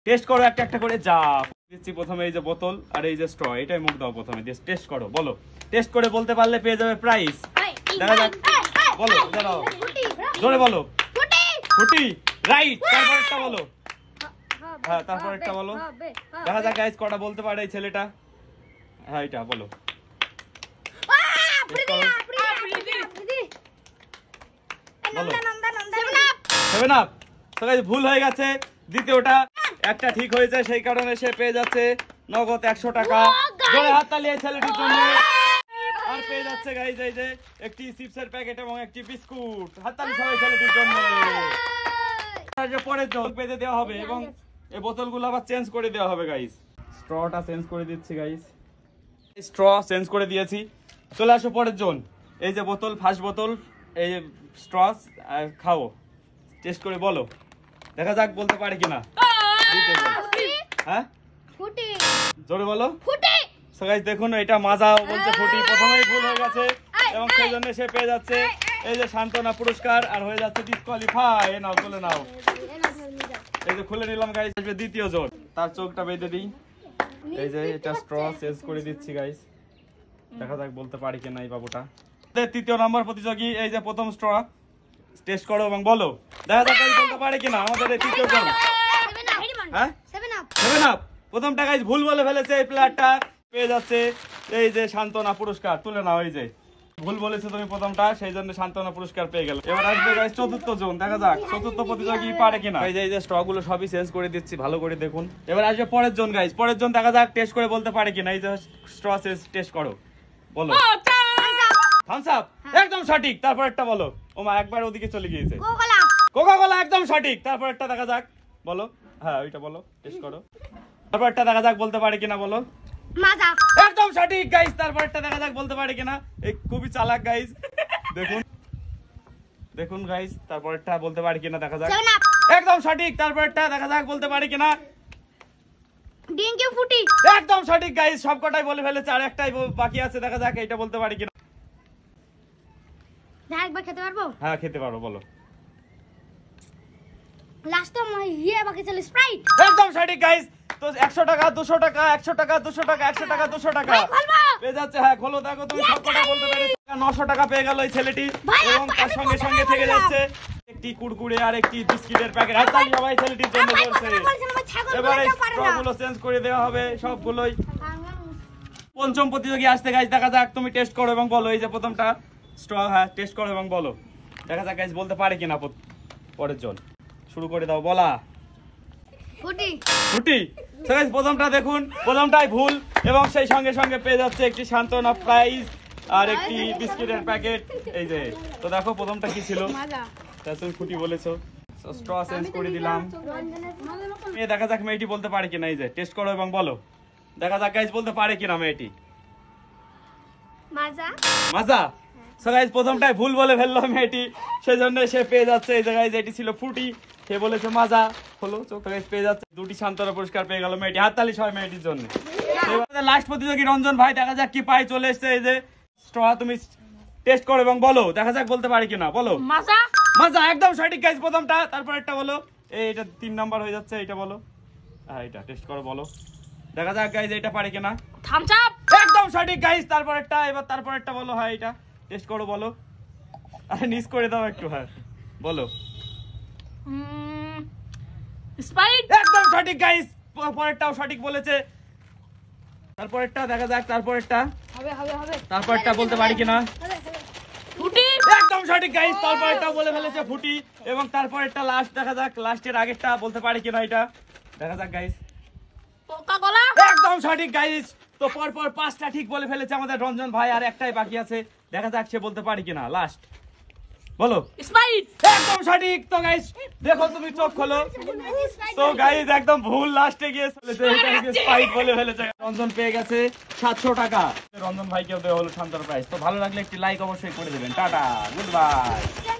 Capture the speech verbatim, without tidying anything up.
Test করো একটা একটা করে। যা দিচ্ছি প্রথমে এই যে বোতল আর এই যে স্ট্র, এটাই মুখ দাও প্রথমে, দিয়ে টেস্ট করো। বলো, টেস্ট করে বলতে পারলে পেয়ে যাবে প্রাইজ। দেখা যাক, বলো দাঁড়াও, জোরে বলো। ফুটি, রাইট। তারপরটা বলো। হ্যাঁ, তারপরটা বলো। দেখা যাক গাইস কটা বলতে পারে এই ছেলেটা। হ্যাঁ, এটা বলো। Seven up. তো গাইস ভুল হয়ে গেছে, দ্বিতীয়টা একটা ঠিক হয়েছে, সেই কারণে সে পেয়ে যাচ্ছে নগদ একশো টাকা। জোরে হাততালি এই ছেলেটির জন্য। আর পেয়ে যাচ্ছে গাইস এই যে একটি চিপসের প্যাকেট এবং একটি বিস্কুট। হাততালি সবাই ছেলেটির জন্য। আর যে পরের জন পেতে দেওয়া হবে এবং এই বোতলগুলো আবার চেঞ্জ করে দেওয়া হবে গাইস। স্ট্রটা চেঞ্জ করে দিচ্ছি গাইস, স্ট্র চেঞ্জ করে দিয়েছি। চলে আসো পরের জন। এই যে বোতল, ফার্স্ট বোতল, এই স্ট্র খাও, টেস্ট করে বলো। দেখা যাক বলতে পারে কিনা। হ্যাঁ, ফুটি, জোরে বলো। ফুটি। সো গাইস দেখুন, এটা মাজা বলছে ফুটি, প্রথমেই ভুল হয়ে গেছে এবং সেই জন্য সে পেয়ে যাচ্ছে এই যে সান্ত্বনা পুরস্কার আর হয়ে যাচ্ছে ডিসকোয়ালিফাই। এ নাও, তুলে নাও। এই যে খুলে নিলাম গাইস। আসবে দ্বিতীয় জন, তার চোখটা বেঁধে দিই। এই যে এটা স্ট্র চেঞ্জ করে দিচ্ছি গাইস। দেখা যাক বলতে পারি কিনা এই বাবুটা। তৃতীয় নম্বর প্রতিযোগী, এই যে প্রথম স্ট্র, টেস্ট করো এবং বলো। দেখা যাক গাইস বলতে পারে কিনা আমাদের এই তৃতীয় জন। হ্যাঁ, সেভেন আপ। প্রথমটা গাইস ভুল বলে ফেলেছে, এই প্লেয়ারটা পেয়ে যাচ্ছে এই যে সান্ত্বনা পুরস্কার। তুলে নাও। এই যে ভুল বলেছো তুমি প্রথমটা, সেই জন্য সান্ত্বনা পুরস্কার পেয়ে গেল। এবার আসবে গাইস চতুর্থ জন। দেখা যাক চতুর্থ প্রতিযোগী পারে কিনা। এই যে এই যে স্ট্র গুলো সবই চেঞ্জ করে দিচ্ছি, ভালো করে দেখুন। এবার আসবে পরের জন গাইস। পরের জন দেখা যাক টেস্ট করে বলতে পারে কিনা। এই যে স্ট্র টেস্ট করো, বলো। থামস আপ, একদম সঠিক। তারপরটা বলো। ওমা একবার ওদিকে চলে গিয়েছে। কোকা কোলা, একদম সঠিক। তারপরটা দেখা যাক, বলো। হ্যাঁ, ওইটা বলো, টেস্ট করো। তারপরটা দেখা যাক বলতে পারে কিনা, বলো। মাজা, একদম সঠিক গাইস। তারপরটা দেখা যাক বলতে পারে কিনা। এই খুবই চালাক গাইস। দেখুন দেখুন গাইস, তারপরটা বলতে পারে কিনা। দেখা যাক, একদম সঠিক। তারপরটা দেখা যাক বলতে পারে কিনা। ডিঙ্কি ফুটি, একদম সঠিক গাইস। সবকটাই বলে ফেলেছে, আর একটাই বাকি আছে। দেখা যাক এটা বলতে পারে কিনা। যা একবার খেতে পারবো? হ্যাঁ, খেতে পারো, বলো। লাস্ট টাইম ইয়ে বাকি ছিল স্প্রাইট। একদম সঠিক গাইস। তো একশো টাকা, দুশো টাকা, একশো টাকা, দুশো টাকা, একশো টাকা, দুশো টাকা পেয়ে যাচ্ছে। হ্যাঁ, খোলো। দেখো তুমি সবকটা বলতে পেরেছো। নশো টাকা পেয়ে গেল এই ছেলেটি এবং তার সঙ্গে সঙ্গে থেকে যাচ্ছে একটি কুড়কুড়ে আর একটি বিস্কিটের প্যাকেট। হাততালি সবাই ছেলেটির জন্য করছে। এবারে স্ট্রগুলো চেঞ্জ করে দেওয়া হবে সবগুলোই। পঞ্চম প্রতিযোগী আসতে গাইস। দেখা যাক, তুমি টেস্ট করো এবং বলো। এই যে প্রথমটা স্ট্র, হ্যাঁ টেস্ট করো এবং বলো। দেখা যাক গাইস বলতে পারে কিনা। পরের জন শুরু করে দাও, বলা। ফুটি, ফুটি। সো গাইস প্রথমটা দেখুন, প্রথমটাই ভুল এবং সেই সঙ্গে সঙ্গে পেয়ে যাচ্ছে একটি সান্ত্বনা প্রাইজ আর একটি বিস্কিটের প্যাকেট। এই যে তো দেখো প্রথমটা কি ছিল। তা তুমি ফুটি বলেছো, স্ট্র চেঞ্জ করে দিলাম। এই দেখা যাক মেয়েটি বলতে পারে কিনা। এই যে টেস্ট করো এবং বলো। দেখা যাক গাইস বলতে পারে কিনা মেয়েটি। মাজা, মাজা। সো গাইস প্রথমটাই ভুল বলে ফেললো মেয়েটি, সেজন্য সে পেয়ে যাচ্ছে এই যে গাইস এটি ছিল ফুটি, সে বলেছে মাজা। হলো চোখ গাইস পেয়ে যাচ্ছে দুটি সান্ত্বনা পুরস্কার পেয়ে গেল মেয়েটি। হাততালি সবাই মেয়েটির জন্য। এবারে লাস্ট প্রতিযোগী রঞ্জন ভাই। দেখা যাক কি পাই। চলে এসেছে এই যে স্ট্র, তুমি টেস্ট করো এবং বলো। দেখা যাক বলতে পারে কিনা, বলো। মাজা, মাজা, একদম সঠিক গাইস। প্রথমটা, তারপর একটা বলো। এই এটা তিন নাম্বার হয়ে যাচ্ছে, এটা বলো। হ্যাঁ, এটা টেস্ট করো, বলো। দেখা যাক গাইস এটা পারে কিনা। থামস আপ, একদম সঠিক গাইস। তারপর একটা, এবার তারপর একটা বলো। হ্যাঁ, এটা টেস্ট করো, বলো। আরে নিস করে দাও একটু। হ্যাঁ, বলো। স্প্রাইট, একদম সঠিক গাইস। পরেরটাও সঠিক বলেছে। তারপরেরটা দেখা যাক, তারপরেরটা হবে হবে হবে। তারপরেরটা বলতে পারি কিনা। ফুটি, একদম সঠিক গাইস। তারপরেরটাও বলে ফেলেছে ফুটি এবং তারপরেরটা লাস্ট। দেখা যাক লাস্টের আগেরটা বলতে পারি কিনা। এটা দেখা যাক গাইস। কোকা কোলা, একদম সঠিক গাইস। তো পরপর পাঁচটা ঠিক বলে ফেলেছে আমাদের রঞ্জন ভাই, আর একটাই বাকি আছে। দেখা যাক সে বলতে পারি কিনা। লাস্ট বলো। স্প্রাইট, একদম সঠিক। তো গাইস দেখো তুমি চোখ খোলো। তো গাইস একদম ভুল লাস্টে গিয়ে স্প্রাইট বলে ফেলেছে। রঞ্জন পেয়ে গেছে সাতশো টাকা। রঞ্জন ভাইকেও দেওয়া হলো সান্ত্বনা প্রাইজ। তো ভালো লাগলে একটি লাইক অবশ্যই করে দেবেন। টাটা, গুড বাই।